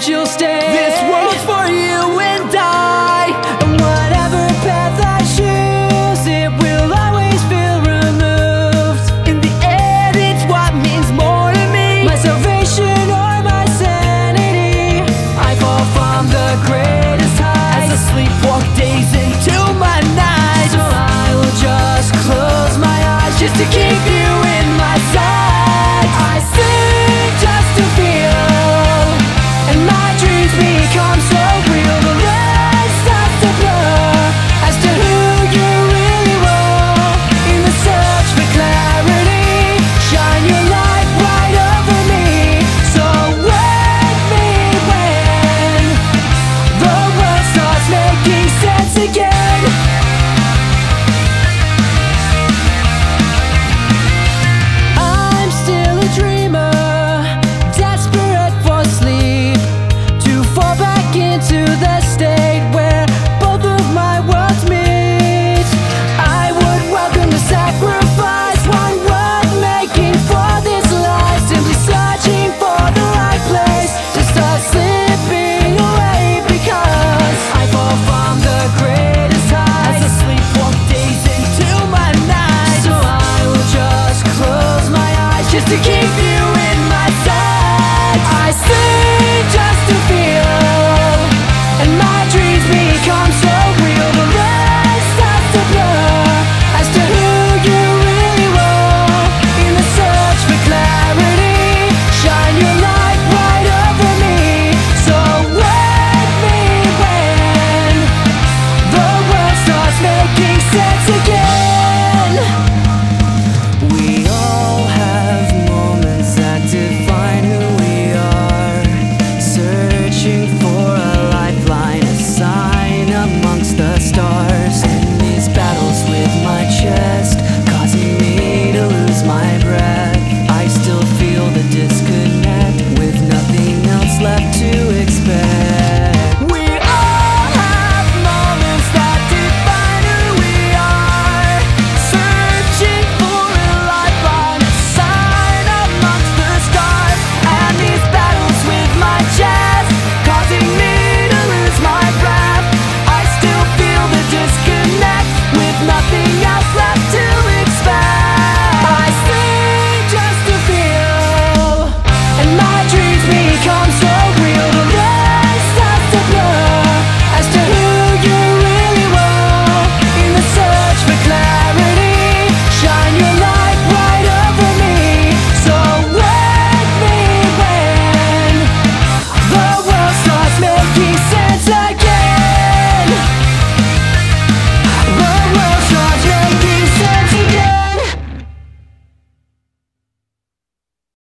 times you'll stay. This world's for you and I, and whatever path I choose, it will always feel removed. In the end, it's what means more to me, my salvation or my sanity. I fall from the greatest heights as I sleepwalk days into my nights. So I will just close my eyes just to keep you in my sight. I sleep just to feel, and my dreams become so real. The line starts to blur as to who you really were. In the search for clarity, shine your light right over me. So wake me when the world starts making sense again. I'm still a dreamer, desperate for sleep, to fall back into the state where both of my worlds meet. I would welcome the sacrifice, one worth making for this life, simply searching for the right place to start slipping away, because I fall from the greatest heights as I sleepwalk days into my night. So I will just close my eyes just to keep you